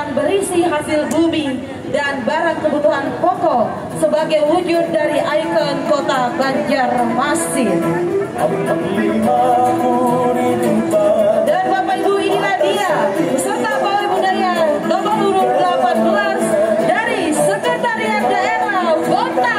yang berisi hasil bumi dan barang kebutuhan pokok sebagai wujud dari ikon kota Banjarmasin. Dan Bapak Ibu, inilah dia peserta pawai budaya nomor urut 18 dari Sekretariat Daerah Kota.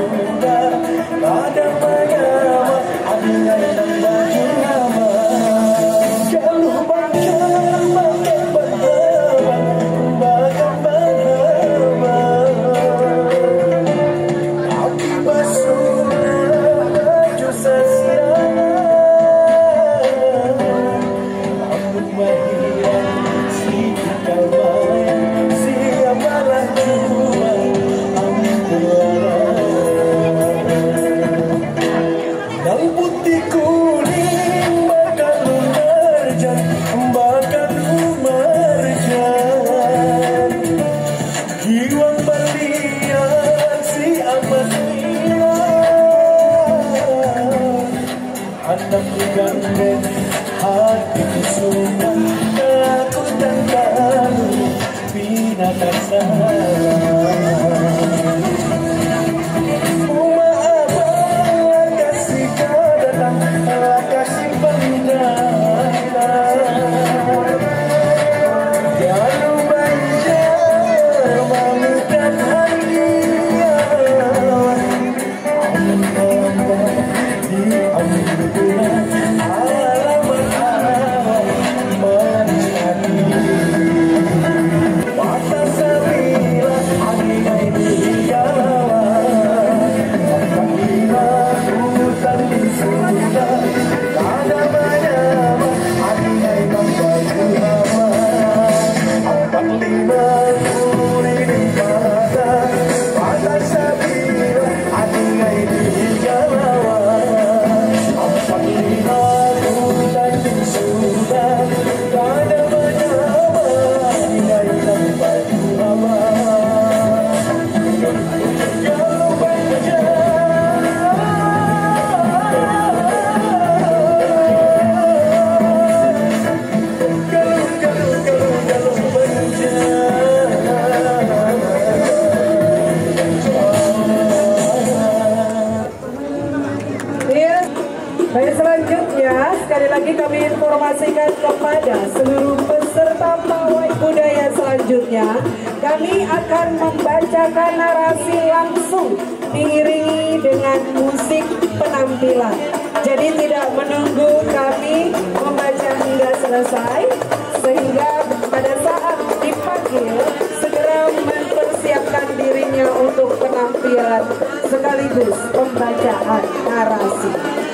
Baik, selanjutnya sekali lagi kami informasikan kepada seluruh peserta pawai budaya selanjutnya, kami akan membacakan narasi langsung diiringi dengan musik penampilan. Jadi tidak menunggu kami membaca hingga selesai, sehingga pada saat dipanggil segera mempersiapkan dirinya untuk penampilan sekaligus pembacaan narasi.